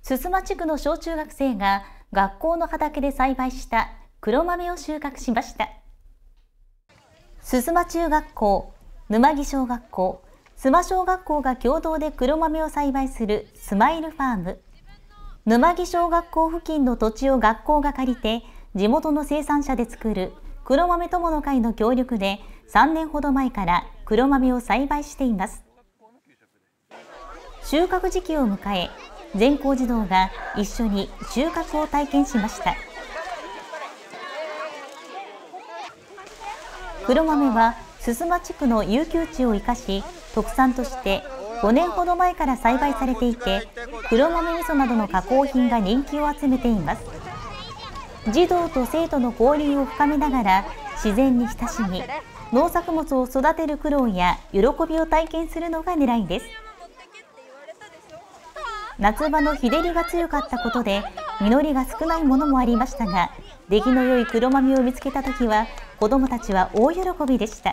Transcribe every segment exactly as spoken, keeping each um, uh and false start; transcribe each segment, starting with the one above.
鈴間地区の小中学生が学校の畑で栽培した黒豆を収穫しました。鈴間中学校、沼木小学校、須磨小学校が共同で黒豆を栽培するスマイルファーム。沼木小学校付近の土地を学校が借りて、地元の生産者で作る黒豆友の会の協力でさんねんほど前から黒豆を栽培しています。収穫時期を迎え、全校児童が一緒に収穫を体験しました。黒豆は鈴間地区の有給地を生かし、特産としてごねんほど前から栽培されていて、黒豆味噌などの加工品が人気を集めています。児童と生徒の交流を深めながら自然に親しみ、農作物を育てる苦労や喜びを体験するのが狙いです。夏場の日照りが強かったことで実りが少ないものもありましたが、出来の良い黒豆を見つけたときは子どもたちは大喜びでした。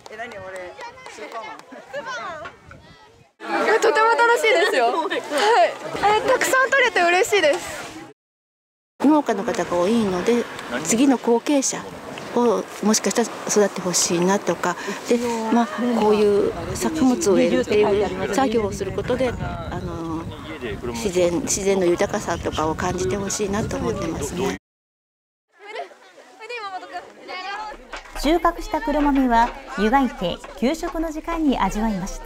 とても楽しいですよ。はい、えたくさん取れて嬉しいです。 農家の方が多いので、次の後継者をもしかしたら育ってほしいなとかで、まあ、こういう作物を植えるっていう作業をすることで、あの自然自然の豊かさとかを感じてほしいなと思ってますね。 収穫した黒豆は湯がいて給食の時間に味わいました。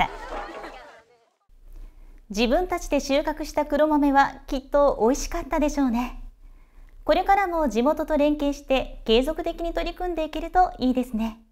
自分たちで収穫した黒豆はきっと美味しかったでしょうね。これからも地元と連携して継続的に取り組んでいけるといいですね。